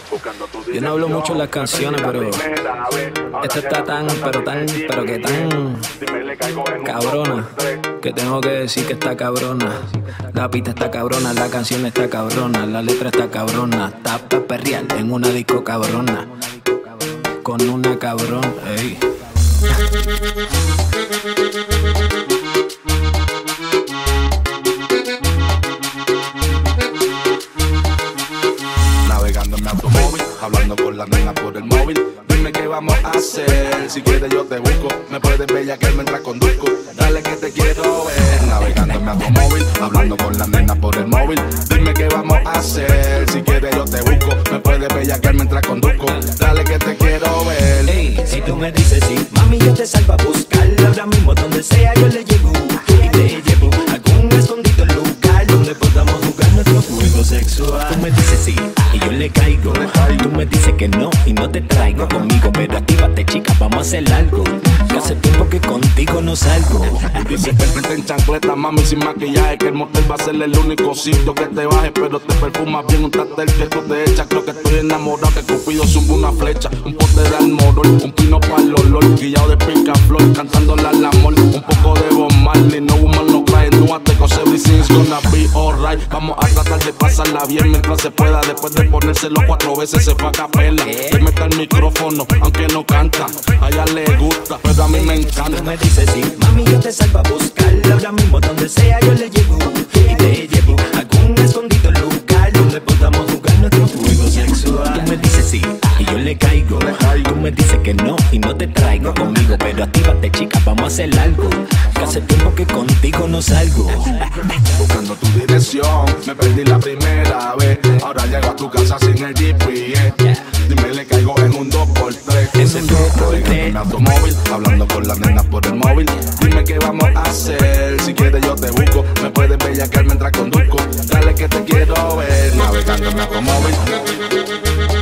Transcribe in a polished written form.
Yo no hablo mucho en las canciones, pero esta está tan cabrona, que tengo que decir que está cabrona. La pista está cabrona, la canción está cabrona, la letra está cabrona. Está pa' perrear en una disco cabrona, con una cabrón, ey. Navegando en mi automóvil, hablando con la nena por el móvil. Dime qué vamos a hacer, si quieres yo te busco. Me puedes bellaquear mientras conduzco, dale que te quiero ver. Navegando en mi automóvil, hablando con la nena por el móvil. Dime qué vamos a hacer, si quieres yo te busco. Me puedes bellaquear mientras conduzco, dale que te quiero ver. Ey, si tú me dices sí, mami yo te salgo a buscar. Ahora mismo donde sea yo le llego y te llevo a algún escondido lugar donde podamos jugar nuestro juego sexual. Tú me dices sí y yo le caigo. Tú me dices que no y no te traigo conmigo, pero actívate chica, vamos a hacer algo. Que hace tiempo que contigo no salgo. Dice que vete en chancleta, mami, sin maquillaje. Que el motel va a ser el único sitio que te baje. Pero te perfumas bien, un tatel que tú te echas. Creo que estoy enamorado, que Cupido sube una flecha. Un pote de almorol, un pino para el olor. Guillao de picaflor, cantándole al amor. Un poco de Bob Marley, no woman no cry. No te cause everything's gonna be alright. Vamos a tratar de pasarla bien mientras se pueda. Después de ponérselo 4 veces se fue a capela. Le mete el micrófono, aunque no canta. A ella le gusta, pero a mí me encanta. Tú me dices sí, mami yo te salgo a buscar. Ahora mismo donde sea yo le llego y te llevo a algún escondido lugar donde podamos jugar nuestro juego sexual. Tú me dices sí y yo le caigo. Tú me dices que no y no te traigo conmigo, pero actívate chica, vamos a hacer algo. Que hace tiempo que contigo no salgo. Buscando tu dirección, me perdí la primera vez. Ahora llego a tu casa sin el GPS. Dime le caigo en un 2x3. Ese 2x3. En mi automóvil, hablando con la nena por el móvil. Dime qué vamos a hacer, si quieres yo te busco. Me puedes bellaquear mientras conduzco, dale que te quiero ver. Navegando en mi automóvil.